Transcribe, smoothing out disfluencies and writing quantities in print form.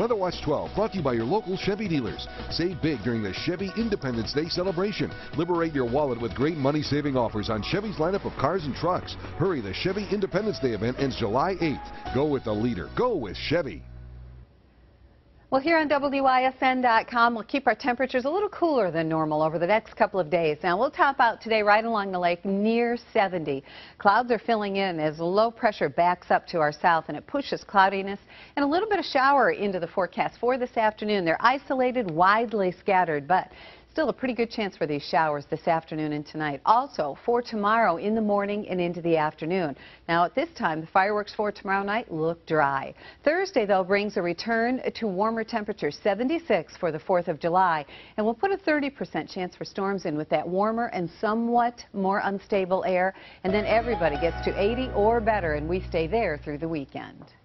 Weather Watch 12 brought to you by your local Chevy dealers. Save big during the Chevy Independence Day celebration. Liberate your wallet with great money-saving offers on Chevy's lineup of cars and trucks. Hurry, the Chevy Independence Day event ends July 8th. Go with the leader. Go with Chevy. Well, here on WISN.com, we'll keep our temperatures a little cooler than normal over the next couple of days. Now, we'll top out today right along the lake near 70. Clouds are filling in as low pressure backs up to our south, and it pushes cloudiness and a little bit of shower into the forecast for this afternoon. They're isolated, widely scattered, but still a pretty good chance for these showers this afternoon and tonight. Also for tomorrow in the morning and into the afternoon. Now at this time, the fireworks for tomorrow night look dry. Thursday, though, brings a return to warmer temperatures, 76 for the 4th of July. And we'll put a 30% chance for storms in with that warmer and somewhat more unstable air. And then everybody gets to 80 or better, and we stay there through the weekend.